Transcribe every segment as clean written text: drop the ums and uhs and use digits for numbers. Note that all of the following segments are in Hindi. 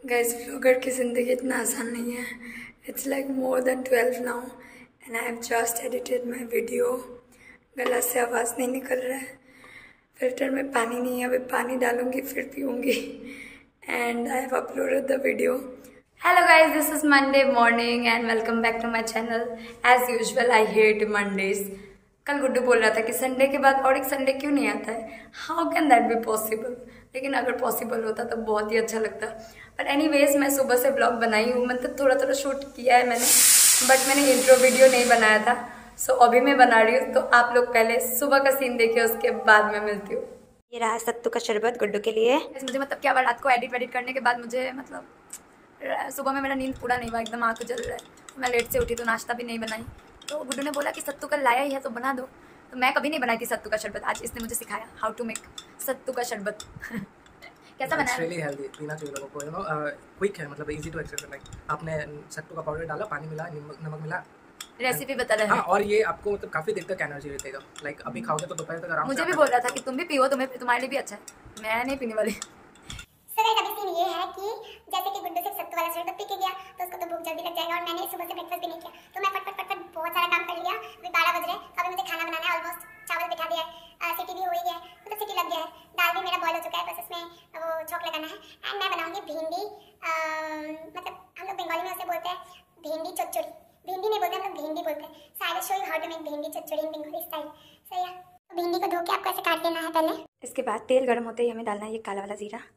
गाइस ब्लॉगर की ज़िंदगी इतना आसान नहीं है। It's like more than 12 now and I have just edited my video. गला से आवाज़ नहीं निकल रहा है, फिल्टर में पानी नहीं है, अभी पानी डालूंगी फिर पीऊँगी and I have uploaded the video. Hello guys, this is Monday morning and welcome back to my channel. As usual I hate Mondays. कल गुड्डू बोल रहा था कि संडे के बाद और एक संडे क्यों नहीं आता है, how can that be possible. लेकिन अगर पॉसिबल होता तो बहुत ही अच्छा लगता। बट एनीवेज मैं सुबह से ब्लॉग बनाई हूँ, मतलब थोड़ा थोड़ा शूट किया है मैंने, बट मैंने इंट्रो वीडियो नहीं बनाया था। सो अभी मैं बना रही हूँ, तो आप लोग पहले सुबह का सीन देखिए, उसके बाद मैं मिलती हूँ। ये रहा सत्तू का शरबत गुड्डू के लिए। मुझे मतलब क्या रात को एडिट करने के बाद मुझे मतलब सुबह में मेरा नींद पूरा नहीं हुआ, एकदम आँख जल रहा है। मैं लेट से उठी तो नाश्ता भी नहीं बनाई, तो गुड्डू ने बोला कि सत्तू का लाया ही है तो बना दो। तो मैं कभी नहीं बनाई थी सत्तू का शरबत, आज इसने मुझे सिखाया हाउ टू मेक सत्तू का शरबत। कैसा बना है? रियली हेल्दी, पीना चाहिए लोगों को। क्विक है, मतलब इजी टू एक्सेस। लाइक आपने सत्तू का पाउडर डाला, पानी मिला, नमक मिला, रेसिपी बता रहे हैं। हाँ, और ये आपको मतलब काफ़ी देर तक एनर्जी देगा। लाइक अभी खाओगे तो दोपहर तक आराम से। मुझे भी बोल रहा था कि तुम भी पियो, तुम्हारे लिए भी अच्छा है, मैं नहीं पीने वाली। अभी सीन ये है कि जैसे कि गुड्डू सिर्फ सत्तू वाला शरबत पी के गया तो उसको तो भूख जल्दी लग जाएगा, और मैंने सुबह से ब्रेकफास्ट भी नहीं किया, तो मैं फटफट बहुत सारा काम कर लिया। अभी 12 बज रहे हैं, तो अभी मुझे खाना बनाना है। ऑलमोस्ट चावल बिठा दिया है, सीटी भी हो ही गया है, मतलब सीटी लग गया है, दाल भी मेरा बॉयल हो चुका है, बस उसमें वो छौंक लगाना है। एंड मैं बनाऊंगी भिंडी, मतलब हम लोग बंगाली में उसे बोलते हैं भिंडी चच्चड़ी। भिंडी नहीं बोलते, हम लोग भिंडी बोलते हैं। So I will show you how to make bhindi chachchari in Bengali style. सही है, तो भिंडी को धो के आपको ऐसे काट लेना है पहले। इसके बाद तेल गर्म होते ही हमें डालना है ये काला वाला जीरा,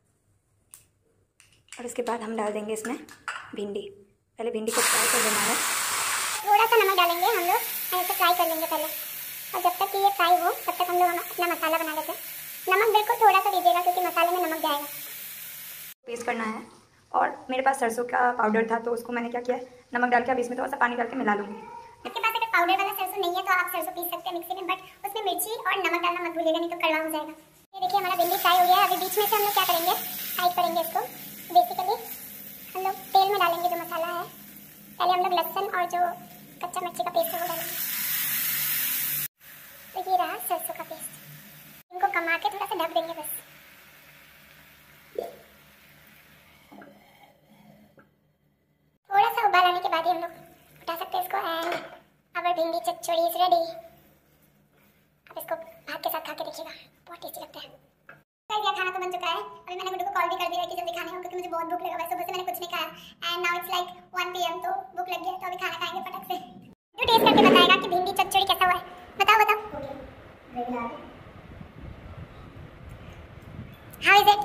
और इसके बाद हम डाल देंगे इसमें भिंडी। पहले भिंडी को फ्राई कर देना है। थोड़ा सा नमक डालेंगे हम लोग, ऐसे फ्राई कर लेंगे पहले, और जब तक कि ये फ्राई हो तब तक हम लोग अपना मसाला बना लेते हैं। नमक बिल्कुल थोड़ा सा दीजिएगा क्योंकि मसाले में नमक जाएगा। पेस्ट करना है, और मेरे पास सरसों का पाउडर था तो उसको मैंने क्या किया, नमक डाल के अभी इसमें थोड़ा सा पानी डाल के मिला लूँगी। आपके पास अगर पाउडर वाला सरसों नहीं है तो आप सरसों पीस सकते हैं मिक्सी में, बट उसमें मिर्ची और नमक डालना मत भूलिएगा, नहीं तो कड़वा हो जाएगा। ये देखिए हमारा भिंडी फ्राई हो गया है। अभी बीच में से हम लोग क्या करेंगे, साइड करेंगे इसको। बेसिकली हम लोग तेल में डालेंगे जो मसाला है। पहले हम लोग लहसुन और जो कच्चा मिर्ची का पेस्ट है वो डालेंगे। तो ये रहा सरसों का पेस्ट, इनको कमा के थोड़ा सा ढक देंगे बस। थोड़ा सा उबाल आने के बाद ही हम लोग उठा सकते हैं इसको। एंड अवर भिंडी चच्चड़ी इज रेडी। आप इसको भात के साथ खा के देखिएगा, बहुत टेस्टी लगता है। ये खाना तो बन चुका है। अभी मैंने गुड्डू को कॉल भी कर दिया है कि जल्दी खाने हो, क्योंकि मुझे बहुत भूख लगा। वैसे सुबह से मैंने कुछ नहीं खाया and now it's like 1 PM, तो भूख लग गई है, तो अभी खाना खाएंगे फटक से। जो टेस्ट करके बताएगा कि भिंडी चच्चड़ी कैसा हुआ है। बताओ हाउ इज इट?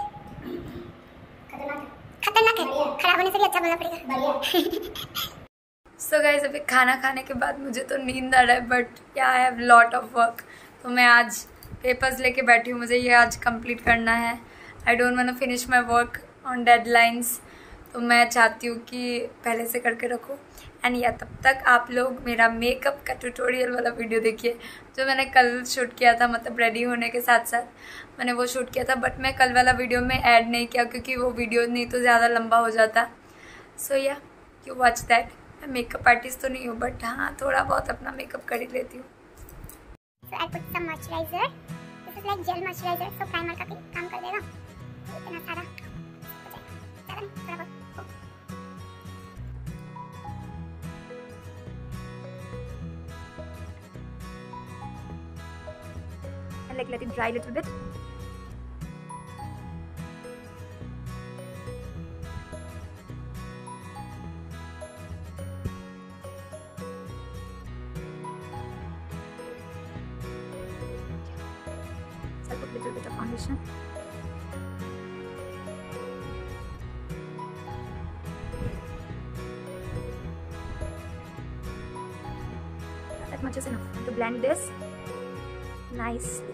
खतरनाक है, खराब होने से भी अच्छा बनना पड़ेगा। सो गाइस, अभी खाना खाने के बाद मुझे तो नींद आ रहा है, but I have lot of work. तो मैं आज पेपर्स लेके बैठी हूँ, मुझे ये आज कंप्लीट करना है। I don't want to finish my work on deadlines, तो मैं चाहती हूँ कि पहले से करके रखो। एंड या तब तक आप लोग मेरा मेकअप का ट्यूटोरियल वाला वीडियो देखिए, जो मैंने कल शूट किया था, मतलब रेडी होने के साथ साथ मैंने वो शूट किया था, बट मैं कल वाला वीडियो में ऐड नहीं किया क्योंकि वो वीडियो नहीं तो ज़्यादा लंबा हो जाता। So yeah you watch that. मैं मेकअप आर्टिस्ट तो नहीं हूँ, बट हाँ थोड़ा बहुत अपना मेकअप कर ही लेती हूँ। So I put some moisturizer. This is like gel moisturizer, so primer का भी काम कर देगा। इतना सारा हो जाएगा, ज़्यादा नहीं, थोड़ा बहुत। Like let it dry a little bit. So I put a little bit of foundation. That much is enough to blend this nicely.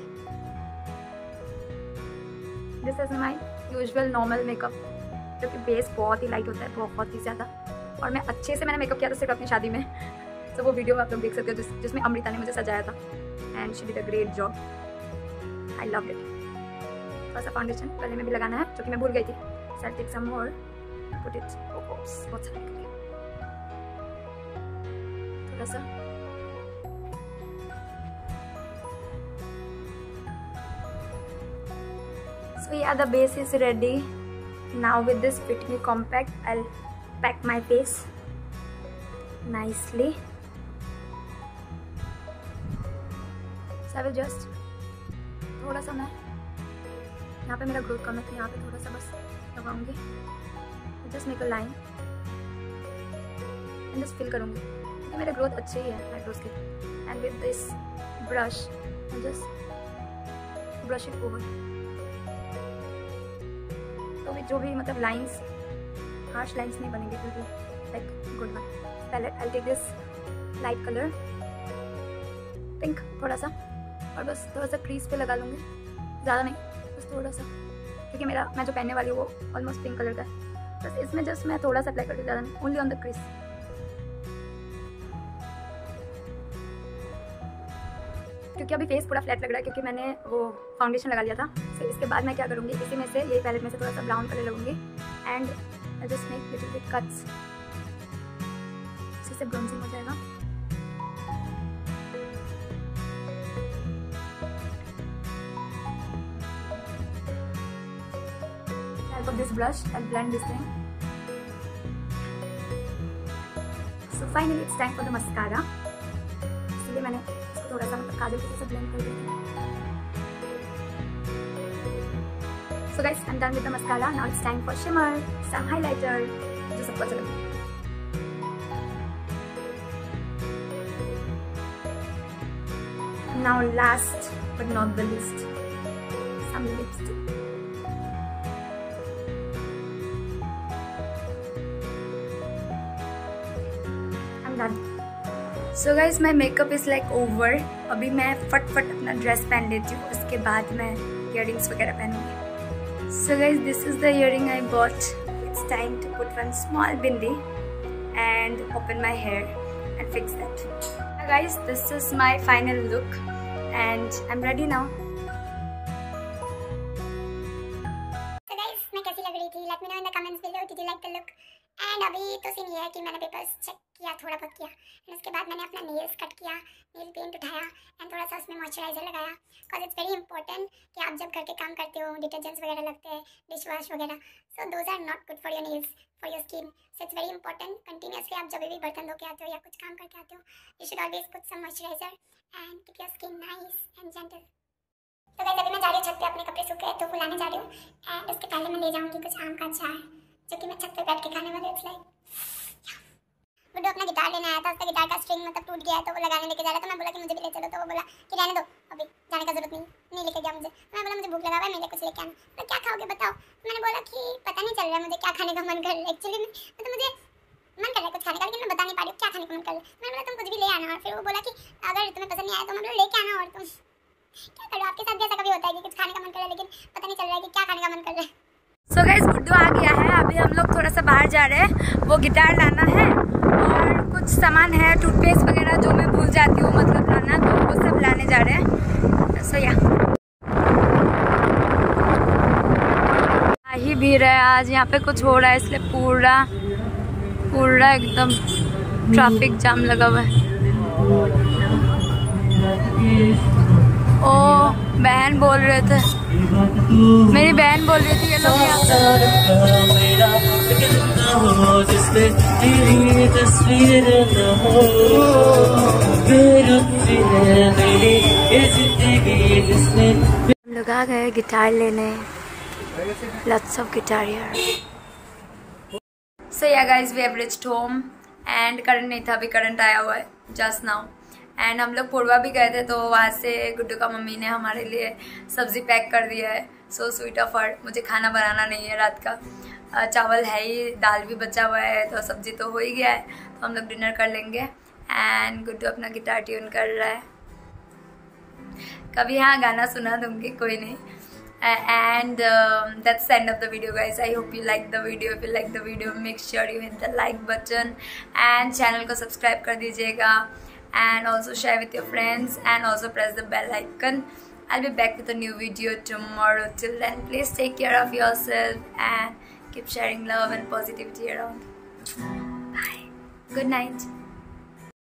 This is my usual normal makeup, जो कि बेस बहुत ही लाइट होता है, बहुत ही ज़्यादा। और मैं अच्छे से मैंने मेकअप किया था सिर्फ अपनी शादी में, तो वो वीडियो आप लोग देख सकते हो जिसमें अमृता ने मुझे सजाया था and she did a great job. I love it. थोड़ा सा फाउंडेशन गले में भी लगाना है, जो कि मैं भूल गई थी। So I take some more, put it, बहुत सारा थोड़ा सा। So yeah, the base is ready. Now with this Fit Me Compact, I'll pack my face nicely. So I will just थोड़ा सा मैं यहाँ पे मेरा ग्रोथ कम है तो यहाँ पे थोड़ा सा बस लगाऊंगी. Just make a line and just fill करूँगी क्योंकि मेरे ग्रोथ अच्छे ही है आईब्रोज के. And with this brush just brush it over. तो भी जो भी मतलब लाइंस हार्श लाइंस नहीं बनेंगे क्योंकि लाइक गुड वन. पहले I take this light colour pink थोड़ा सा और बस थोड़ा सा क्रीज पे लगा लूँगी. ज़्यादा नहीं, बस थोड़ा सा, क्योंकि मैं जो पहनने वाली हूँ वो ऑलमोस्ट पिंक कलर का है. बस इसमें जस्ट मैं थोड़ा सा अप्लाई करती हूँ, ज़्यादा नहीं, ओनली ऑन द क्रीज. क्योंकि अभी फेस पूरा फ्लैट लग रहा है क्योंकि मैंने वो फाउंडेशन लगा लिया था. तो इसके बाद मैं क्या करूँगी, इसी में से यही पैलेट में से थोड़ा सा ब्राउन कलर लगूंगी and I just make little bit cuts. इसी से ब्राउनिंग हो जाएगा. Of this brush, I'll blend this thing. So finally it's time for the mascara. इसलिए मैंने इसको थोड़ा सा मतलब काजल के साथ blend कर दिया. So guys, I'm done with the mascara. Now it's time for shimmer, some highlighter, जो सबको अच्छा लगे. Now last but not the least, some lipstick. So guys my makeup is like over. अभी मैं फटफट अपना ड्रेस पहन लेती हूँ, उसके बाद मैं इयरिंग्स वगैरह पहनूंगी. So guys this is the earring I bought. It's time to put one small bindi and open my hair and fix that. Guys this is my final look and I am ready now. तो गाइज मैं कैसी लग रही थी, let me know in the comments below. Did you like the look? And अभी तो सीन ये है कि मैंने पेपर्स चेक किया, थोड़ा बहुत किया, एंड उसके बाद मैंने अपना नेल्स कट किया, नेल पेंट उठाया एंड थोड़ा सा उसमें मॉइस्चराइजर लगाया. बिकॉज इट्स वेरी इंपॉर्टेंट कि आप जब घर के काम करते हो, डिटर्जेंट्स वगैरह लगते हैं, डिश वॉश वगैरह, so those are not good for your nails, for your skin. So it's very important continuously आप जब भी बर्तन धो के आते हो या कुछ काम करके आते हो, you should always put some moisturiser and keep your skin nice and gentle. तो गाइस अभी मैं जा रही हूँ छत पे, अपने कपड़े सूखे तो फुलाने जा रही हूँ. एंड उसके पहले मैं ले जाऊँगी कुछ आम का अचार जो कि मैं छत पे बैठ के खाने वाली. इट्स लाइक गुड्डू अपना गिटार लेने आया था, उसका गिटार का स्ट्रिंग मतलब टूट गया है तो वो लगाने लेके जा रहा था. मैं बोला कि मुझे भी ले चलो, तो वो बोला कि रहने दो, अभी जाने का जरूरत नहीं लेके गया मुझे. मैं बोला मुझे भूख लगा हुआ है, मेरे कुछ लेके आना. तो क्या खाओगे बताओ? मैंने बोला कि पता नहीं चल रहा है मुझे क्या खाने का मन कर रहा है. एक्चुअली तो मुझे मन कर रहा है कुछ खाने का, लेकिन मैं बता नहीं पा रही हूँ क्या खाने का मन कर रहा है. मैंने बोला तुम कुछ भी ले आना. और फिर वो बोला कि अगर तुम्हें पसंद नहीं आया तो मैं बोला लेके आना. और तुम क्या करो, आपके साथ भी ऐसा कभी होता है कि कुछ खाने का मन कर रहा है लेकिन पता नहीं चल रहा है कि क्या खाने का मन कर रहा है. सो गाइस गुड्डू आ गया है. अभी हम लोग थोड़ा सा बाहर जा रहे हैं, वो गिटार लाना है और कुछ सामान है, टूथपेस्ट वगैरह जो मैं भूल जाती हूँ मतलब लाना, तो वो सब लाने जा रहे हैं. सो या ही भीड़ है आज यहाँ पे, कुछ हो रहा है इसलिए पूरा एकदम ट्रैफिक जाम लगा हुआ है. ओ बहन बोल रहे थे, मेरी बहन बोल रही थी ये लोग हम लोग आ गए गिटार लेने. Lots of guitar here. So yeah guys, we have reached home and current नहीं था, अभी करंट आया हुआ है just now. एंड हम लोग पूर्वा भी गए थे तो वहाँ से गुड्डू का मम्मी ने हमारे लिए सब्ज़ी पैक कर दिया है. So sweet of her. मुझे खाना बनाना नहीं है रात का, चावल है ही, दाल भी बचा हुआ है, तो सब्ज़ी तो हो ही गया है, तो हम लोग डिनर कर लेंगे. एंड गुड्डू अपना गिटार ट्यून कर रहा है. कभी हाँ गाना सुना दूँगी, कोई नहीं. And that's the end of the video guys. I hope you like the video. If you like the video, make sure you hit the like button and channel को subscribe कर दीजिएगा, and also share with your friends and also press the bell icon. I'll be back with a new video tomorrow. Till then, please take care of yourself and keep sharing love and positivity around. Bye. Good night.